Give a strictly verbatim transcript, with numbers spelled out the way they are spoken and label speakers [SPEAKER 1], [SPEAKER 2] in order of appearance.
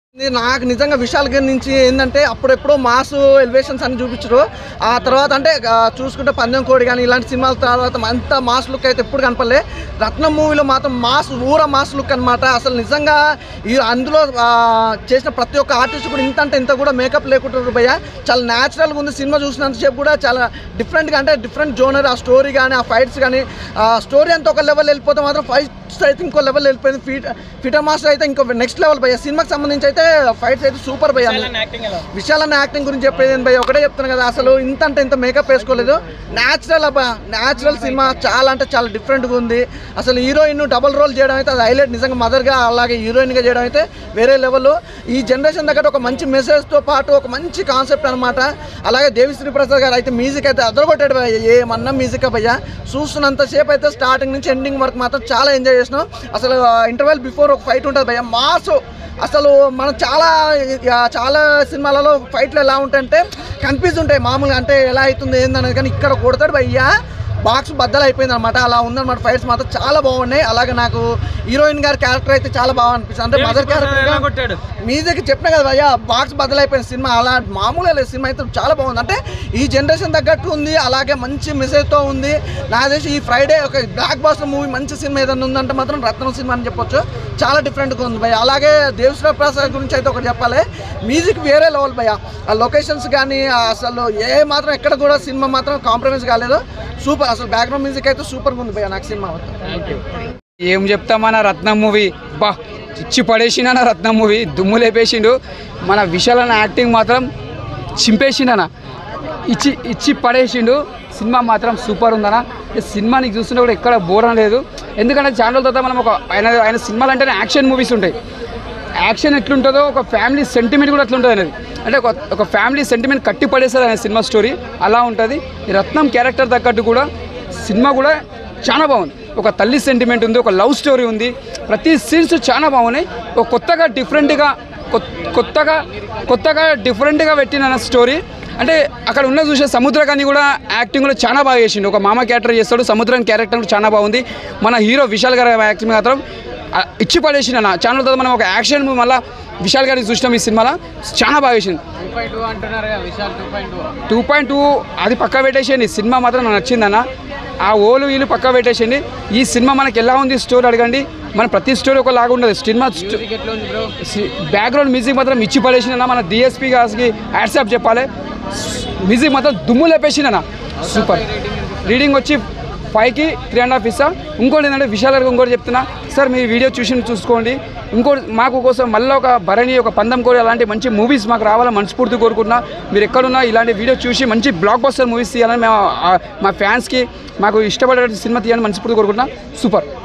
[SPEAKER 1] నాకు నిజంగా విశాల్ గారి నుంచి ఏంటంటే అప్పుడెప్పుడో మాస్ ఎలివేషన్స్ అని చూపించరు. ఆ తర్వాత అంటే చూసుకుంటే పందెం కోడి కానీ ఇలాంటి సినిమాల తర్వాత అంత మాస్ లుక్ అయితే ఎప్పుడు కనపడలే. రత్నం మూవీలో మాత్రం మాస్ ఊర మాస్ లుక్ అనమాట. అసలు నిజంగా ఈ అందులో చేసిన ప్రతి ఒక్క ఆర్టిస్ట్ కూడా ఇంత అంటే ఇంత కూడా మేకప్ లేకుంటారు భయ్య. చాలా న్యాచురల్గా ఉంది. సినిమా చూసినంతసేపు కూడా చాలా డిఫరెంట్గా అంటే డిఫరెంట్ జోనర్. ఆ స్టోరీ కానీ ఆ ఫైట్స్ కానీ ఆ స్టోరీ అంతా ఒక లెవెల్ వెళ్ళిపోతే మాత్రం ఫైట్స్ అయితే ఇంకో లెవెల్ వెళ్ళిపోయింది. ఫీట్ ఫీటర్ మాస్టర్ అయితే ఇంకో నెక్స్ట్ లెవెల్ భయ్య. సినిమాకి సంబంధించి అయితే ఫైట్స్ అయితే సూపర్ భయ్య. విశాల్ అన్న యాక్టింగ్ గురించి చెప్పేది భయ్య ఒకటే చెప్తాను కదా, అసలు ఇంత అంటే ఇంత మేకప్ వేసుకోలేదు. న్యాచురల్ అబ్బా, న్యాచురల్ సినిమా చాలా అంటే చాలా డిఫరెంట్గా ఉంది. అసలు హీరోయిన్ డబల్ రోల్ చేయడం అయితే అది హైలైట్. నిజంగా మదర్గా అలాగే హీరోయిన్గా చేయడం అయితే వేరే లెవెల్. ఈ జనరేషన్ దగ్గర ఒక మంచి మెసేజ్తో పాటు ఒక మంచి కాన్సెప్ట్ అనమాట. అలాగే దేవిశ్రీ ప్రసాద్ గారు అయితే మ్యూజిక్ అయితే అదరగొట్టాడు భయ్య. ఏమన్నా మ్యూజిక్ భయ్య. చూస్తున్నంతసేపు అయితే స్టార్టింగ్ నుంచి ఎండింగ్ వరకు మాత్రం చాలా ఎంజాయ్ చేసినాం. అసలు ఇంటర్వెల్ బిఫోర్ ఒక ఫైట్ ఉంటుంది భయ్య, మాస్. అసలు మనం చాలా చాలా సినిమాలలో ఫైట్లు ఎలా ఉంటాయంటే కన్ఫ్యూజ్ ఉంటాయి మామూలుగా, అంటే ఎలా అవుతుంది ఏందనేది. కానీ ఇక్కడ కొడతాడు భయ్య, బాక్స్ బద్దలు అయిపోయింది అనమాట. అలా ఉందన్నమాట. ఫైట్స్ మాత్రం చాలా బాగున్నాయి. అలాగే నాకు హీరోయిన్ గారి క్యారెక్టర్ అయితే చాలా బాగా అనిపిస్తుంది. అంటే మదర్ క్యారెక్టర్ మ్యూజిక్ చెప్పినా కదా భయ్య, బాక్స్ బద్దలు అయిపోయింది సినిమా. అలా మామూలుగా లేదు, సినిమా అయితే చాలా బాగుంది. అంటే ఈ జనరేషన్ తగ్గట్టు ఉంది. అలాగే మంచి మెసేజ్తో ఉంది. నా తెలిసి ఈ ఫ్రైడే ఒక బ్లాక్ బాస్టర్ మూవీ మంచి సినిమా ఏదైనా ఉందంటే మాత్రం రత్నం సినిమా అని చెప్పొచ్చు. చాలా డిఫరెంట్గా ఉంది భయ్య. అలాగే దేవిశ్రీ ప్రసాద్ గురించి అయితే ఒకటి చెప్పాలి, మ్యూజిక్ వేరే లెవెల్ భయ్య. ఆ లొకేషన్స్ కానీ అసలు ఏ మాత్రం ఎక్కడ కూడా సినిమా మాత్రం కాంప్రమైజ్ కాలేదు. సూపర్. అసలు బ్యాక్గ్రౌండ్ మ్యూజిక్ అయితే సూపర్గా ఉంది భయ్య నాకు సినిమా.
[SPEAKER 2] ఏం చెప్తామన్నా, రత్నం మూవీ బా ఇచ్చి పడేసిండన్న. రత్నం మూవీ దుమ్ము లేపేసిండు. మన విశాల్ అన్న యాక్టింగ్ మాత్రం చింపేసిండన్న, ఇచ్చి ఇచ్చి పడేసిండు. సినిమా మాత్రం సూపర్ ఉందన్న. సినిమా నీకు చూస్తుంటే కూడా ఎక్కడ బోర్ లేదు. ఎందుకంటే ఛానల్ తర్వాత మనం ఒక ఆయన ఆయన సినిమాలు అంటేనే యాక్షన్ మూవీస్ ఉంటాయి. యాక్షన్ ఎట్లుంటుందో ఒక ఫ్యామిలీ సెంటిమెంట్ కూడా అట్లుంటుంది అనేది. అంటే ఒక ఒక ఫ్యామిలీ సెంటిమెంట్ కట్టి పడేస్తుంది అనే సినిమా స్టోరీ అలా ఉంటుంది. ఈ రత్నం క్యారెక్టర్ తగ్గట్టు కూడా సినిమా కూడా చాలా బాగుంది. ఒక తల్లి సెంటిమెంట్ ఉంది, ఒక లవ్ స్టోరీ ఉంది. ప్రతి సీన్స్ చాలా బాగున్నాయి. ఒక కొత్తగా డిఫరెంట్గా కొత్తగా కొత్తగా డిఫరెంట్గా పెట్టిన స్టోరీ. అంటే అక్కడ ఉన్న చూసే సముద్రకాన్ని కూడా యాక్టింగ్ కూడా చాలా బాగా చేసిండు. ఒక మామ క్యారెక్టర్ చేస్తాడు, సముద్రం క్యారెక్టర్ కూడా చాలా బాగుంది. మన హీరో విశాల్ గారి యాక్టింగ్ మాత్రం ఇచ్చి పడేసిండు అన్న. ఛానల్ తర్వాత మనం ఒక యాక్షన్ మళ్ళీ విశాల్ గారికి చూసినాం ఈ సినిమాలో, చాలా బాగా చేసింది. టూ పాయింట్ టూ అది పక్క పెట్టేసేయండి. సినిమా మాత్రం నాకు నచ్చిందన్న. ఆ ఓలు వీళ్ళు పక్క పెట్టేసేయండి. ఈ సినిమా మనకి ఎలా ఉంది స్టోరీ అడగండి. మన ప్రతి స్టోరీ ఒకలాగా ఉండదు. సినిమా బ్యాక్గ్రౌండ్ మ్యూజిక్ మాత్రం ఇచ్చి పడేసిందన్న. మన డిఎస్పీ గారికి హ్యాట్సాప్ చెప్పాలి. మ్యూజిక్ మాత్రం దుమ్ము లేపేసిందన్న, సూపర్. రీడింగ్ వచ్చి ఫైవ్కి త్రీ అండ్ హాఫ్ ఇస్తా. ఇంకోటి ఏంటంటే విశాల్ గారికి ఇంకోటి చెప్తున్నా సార్, మీ వీడియో చూసి చూసుకోండి. ఇంకోటి మాకు కోసం మళ్ళీ ఒక భరణి, ఒక పందెం కోడి అలాంటి మంచి మూవీస్ మాకు రావాలని మనస్ఫూర్తి కోరుకుంటున్నా. మీరు ఎక్కడున్నా ఇలాంటి వీడియో చూసి మంచి బ్లాక్ బస్టర్ మూవీస్ తీయాలని మేము మా ఫ్యాన్స్కి మాకు ఇష్టపడే సినిమా తీయాలని మనస్ఫూర్తి కోరుకుంటున్నా. సూపర్.